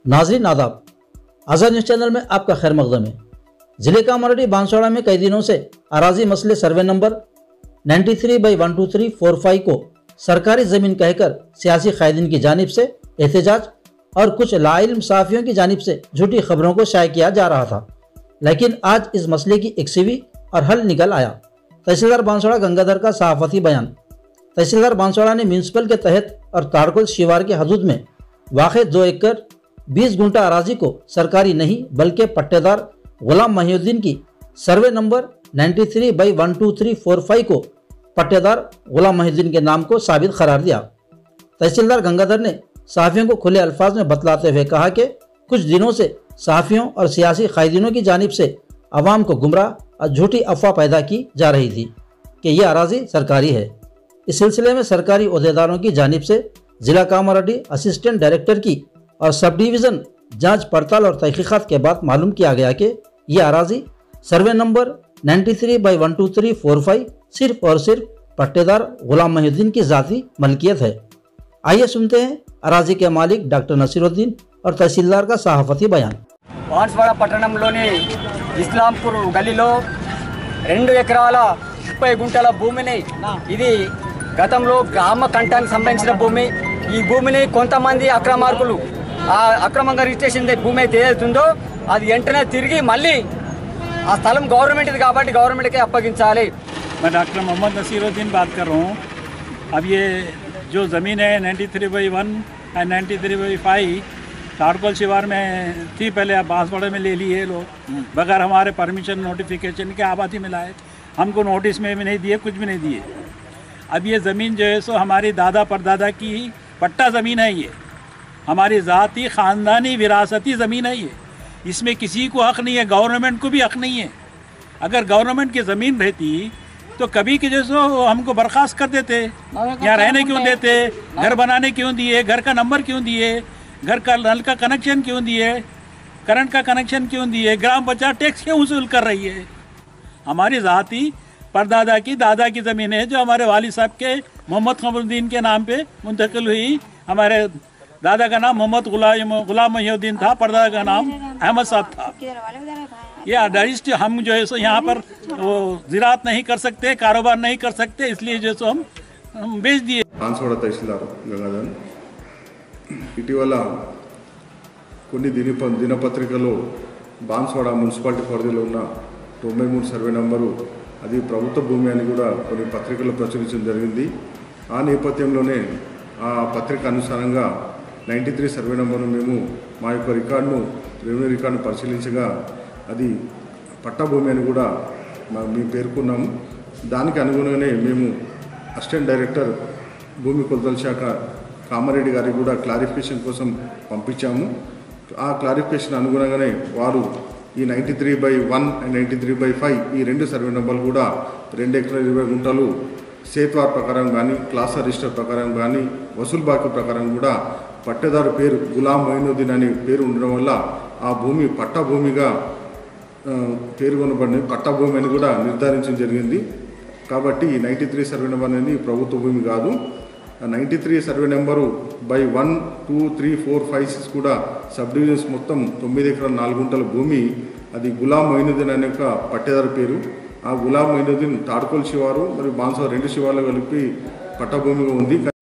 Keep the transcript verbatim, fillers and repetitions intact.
नाजरीन आदाब, आज़ाद news channel में आपका खैर मकदम है। ज़िले कामारेड्डी बांसवाड़ा में कई दिनों से अराजी मसले सर्वे नंबर तिरानवे by one two three four five को सरकारी ज़मीन कहकर सियासी कायदीन की जानिब से एहतजाज और कुछ लाइल्म सहाफ़ियों की जानिब से झूठी खबरों को शाया किया जा रहा था, लेकिन आज इस मसले की एकसीवी और हल निकल आया। तहसीलदार बांसवाड़ा गंगाधर का सहाफ़ती बयान। तहसीलदार बांसवाड़ा ने म्यूनसिपल के तहत और ताड़कोल शिवार के हदूद में वाक़ दो एकड़ बीस गुंटा अराजी को सरकारी नहीं बल्कि पट्टेदार गुलाम महिउद्दीन की सर्वे नंबर तिरानवे by one two three four five को पट्टेदार गुलाम महिउद्दीन के नाम को साबित करार दिया। तहसीलदार गंगाधर ने सहाफ़ियों को खुले अल्फाज में बतलाते हुए कहा कि कुछ दिनों से सहाफ़ियों और सियासी कायदीनों की जानिब से अवाम को गुमराह और झूठी अफवाह पैदा की जा रही थी कि यह अराजी सरकारी है। इस सिलसिले में सरकारी अहदेदारों की जानिब से जिला कामारेड्डी असिस्टेंट डायरेक्टर की और सब डिवीज़न जांच पड़ताल और तहकीकात के बाद मालूम किया गया कि यह अराजी सर्वे नंबर तिरानवे by one two three four five सिर्फ और सिर्फ पट्टेदार गुलाम महिउद्दीन की ज़ाती मलकियत है। आइए सुनते हैं अराजी के मालिक डॉक्टर नसीरुद्दीन और तहसीलदार का सहाफ़ती बयान। బాన్స్వాడ పట్టణంలోని ఇస్లాంపూర్ గల్లీలో రెండు ఎకరాల ముప్పై గుంటల భూమిని, ఇది గతంలో గ్రామ కంఠానికి సంబంధించిన భూమి. ఈ భూమిని కొంతమంది అక్రమార్కులు ఆ అక్రమంగా రిజిస్ట్రేషన్ భూమి అయితే ఏదైతుందో అది వెంటనే తిరిగి మళ్ళీ ఆ స్థలం గవర్నమెంట్ది కాబట్టి గవర్నమెంట్కే అప్పగించాలి. मैं डॉक्टर मोहम्मद नसीरुद्दीन बात कर रहा हूँ। अब ये जो ज़मीन है तिरानवे बाई वन एंड तिरानवे बाई फाइव ताड़कोल शिवार में थी, पहले अब बांसवाड़े में ले ली है लोग बगैर हमारे परमिशन नोटिफिकेशन के आबादी में लाए, हमको नोटिस में भी नहीं दिए, कुछ भी नहीं दिए। अब ये ज़मीन जो है सो हमारी दादा परदादा की पट्टा ज़मीन है, ये हमारी ज़ाती ख़ानदानी विरासती ज़मीन है। ये इसमें किसी को हक़ नहीं है, गवर्नमेंट को भी हक़ नहीं है। अगर गवर्नमेंट की ज़मीन रहती तो कभी के जैसो हमको बर्खास्त कर देते, यहाँ रहने क्यों देते, घर बनाने क्यों दिए, घर का नंबर क्यों दिए, घर का नल का कनेक्शन क्यों दिए, करंट का कनेक्शन क्यों दिए, ग्राम पंचायत टैक्स क्यों वसूल कर रही है। हमारी ज़ाती परदादा की दादा की ज़मीन है जो हमारे वाली साहब के मोहम्मद क़मरुद्दीन के नाम पे मुंतकिल हुई। हमारे दादा का नाम मोहम्मद गुलाम गुलाम महिउद्दीन था, परदादा का नाम अहमद साहब था। ये अडाइस्ट हम जो है सो यहाँ पर वो ज़राअत नहीं कर सकते, कारोबार नहीं कर सकते, इसलिए जो सो हम, हम बेच दिए। बांसवाड़ा तहसीलदार गंगाधर ఇటీవల కొన్ని దిన దినపత్రికలో బాన్స్వాడ మున్సిపాలిటీ పరిధిలో ఉన్న తొంభై మూడు సర్వే నంబరు అది ప్రభుత్వ భూమి అని కూడా కొన్ని పత్రికల్లో ప్రచురించడం జరిగింది. ఆ నేపథ్యంలోనే ఆ పత్రిక అనుసారంగా నైంటీ త్రీ సర్వే నంబర్ను మేము మా యొక్క రికార్డును రెవెన్యూ రికార్డును పరిశీలించగా అది పట్టా భూమి అని కూడా మేము పేర్కొన్నాము. దానికి అనుగుణంగానే మేము అసిస్టెంట్ డైరెక్టర్ భూమి కొలతల శాఖ కామారెడ్డి గారికి కూడా క్లారిఫికేషన్ కోసం పంపించాము. ఆ క్లారిఫికేషన్ అనుగుణంగానే వారు ఈ ninety three by one and ninety three by five ఈ రెండు సర్వే నెంబర్లు కూడా రెండు ఎకరాల ఇరవై గుంటలు సేత్వార్ ప్రకారం కానీ క్లాస్ రిజిస్టర్ ప్రకారం కానీ వసూలు బాకీ ప్రకారం కూడా పట్టేదారు పేరు గులాం మొయినుద్దీన్ అనే పేరు ఉండడం వల్ల ఆ భూమి పట్టా భూమిగా పేర్కొనబడింది, పట్టా భూమి అని కూడా నిర్ధారించడం జరిగింది. కాబట్టి నైంటీ త్రీ సర్వే నెంబర్ అనేది ప్రభుత్వ భూమి కాదు. Ninety three survey number by one two three four five six కూడా సబ్ డివిజన్స్ మొత్తం తొమ్మిది ఎకరాల నాలుగు గుంటల భూమి అది గులాం మొయినుద్దీన్ అనే ఒక పట్టేదారు పేరు. ఆ గులాం మొయినుద్దీన్ తాడ్కోల్ శివారు మరియు బాన్స్వాడ రెండు శివార్లు కలిపి పట్టభూమిగా ఉంది.